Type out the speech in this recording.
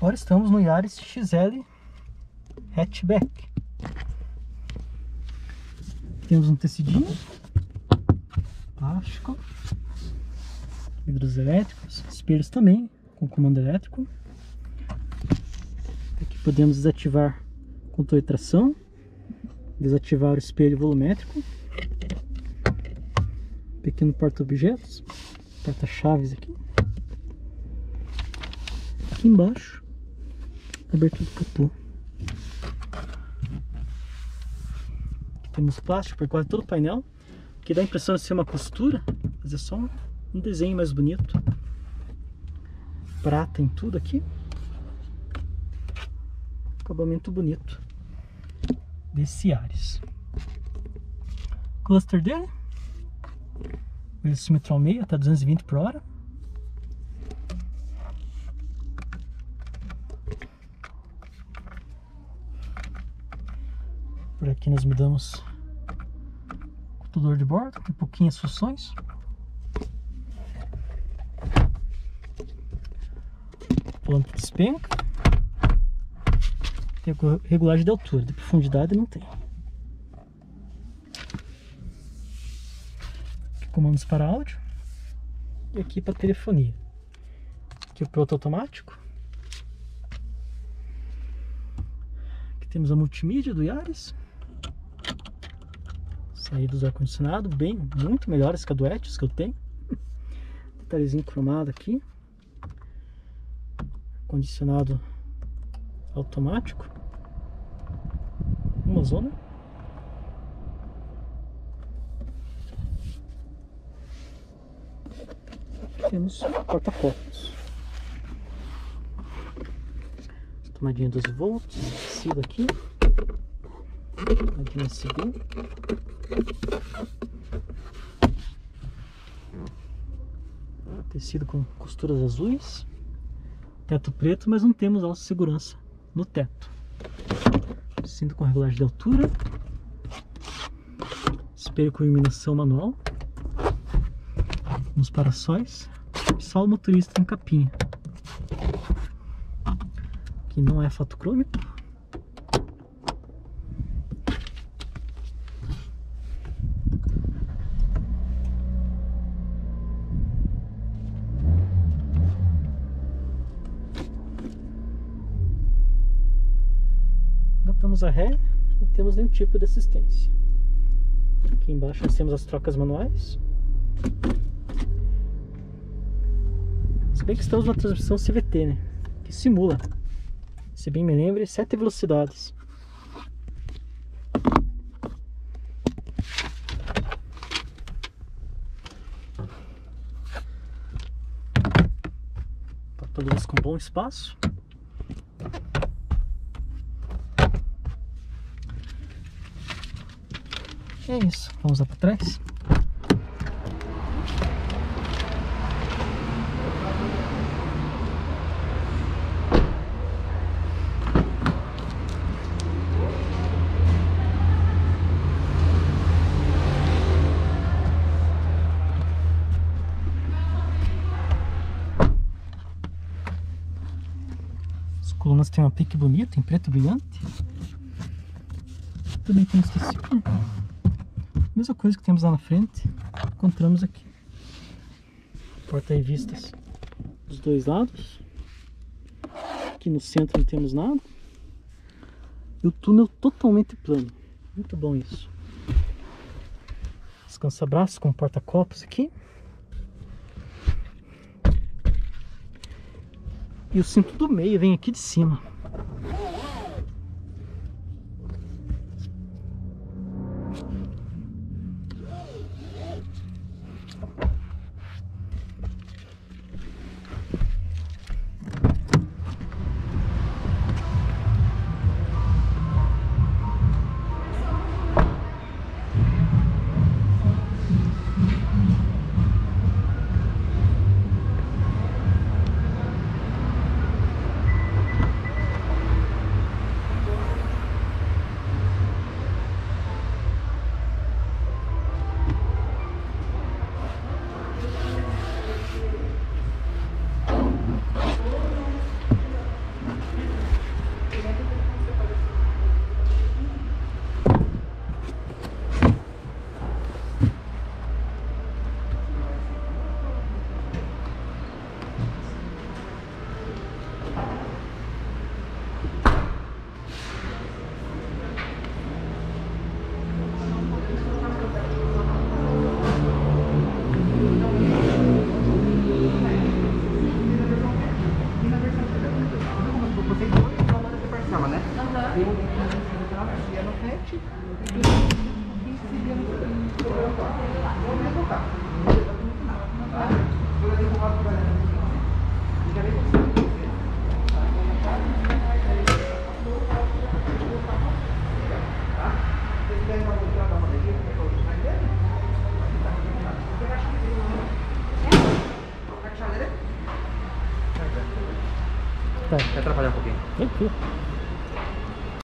Agora estamos no Yaris XL Hatchback. Temos um tecidinho, plástico, vidros elétricos, espelhos também com comando elétrico. Aqui podemos desativar controle de tração, desativar o espelho volumétrico, pequeno porta-objetos, porta-chaves aqui. Aqui embaixo, abertura do capô. Aqui temos plástico, percorre todo o painel, que dá a impressão de ser uma costura, mas é só um desenho mais bonito. Prata em tudo aqui. Acabamento bonito desse Yaris. Cluster dele, velocímetro ao meio, até 220 por hora. Por aqui nós mudamos o computador de bordo, tem pouquinhas funções. Volante de despenca. Tem regulagem de altura, de profundidade não tem. Aqui comandos para áudio. E aqui para telefonia. Aqui o piloto automático. Aqui temos a multimídia do Yaris. Saídas do ar-condicionado, muito melhores que a do Etios que eu tenho. Detalhezinho cromado aqui. Condicionado automático. Uma zona. Temos porta-copos. Tomadinha 12 volts, tecido aqui. Tomadinha USB. Tecido com costuras azuis. Teto preto, mas não temos alça de segurança no teto. Cinto com regulagem de altura. Espelho com iluminação manual. Nos paraçóis. Só o motorista em capinha. Aqui não é fotocrômico. Botamos a ré, não temos nenhum tipo de assistência. Aqui embaixo nós temos as trocas manuais. Se bem que estamos numa transmissão CVT, né? Que simula, se bem me lembro, 7 velocidades. Porta-luvas com bom espaço. É isso, vamos lá para trás. As colunas têm um aplique bonito, em preto brilhante. Também temos tecido. Mesma coisa que temos lá na frente, encontramos aqui. Porta-revistas dos dois lados. Aqui no centro não temos nada. E o túnel totalmente plano. Muito bom isso. Descansa-braços com porta-copos aqui. E o cinto do meio vem aqui de cima. Tem um link no RET e seguia no Tá. Quer atrapalhar um pouquinho? Tranquilo.